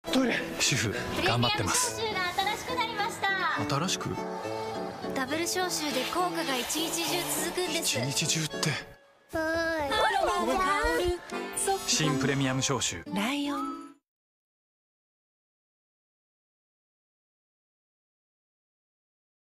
トイレ。主婦頑張ってます。 プレミアム消臭が新しくなりました。 新しく？ ダブル消臭で効果が一日中続くんです。 一日中って。 アロマが香る新プレミアム消臭。 ライ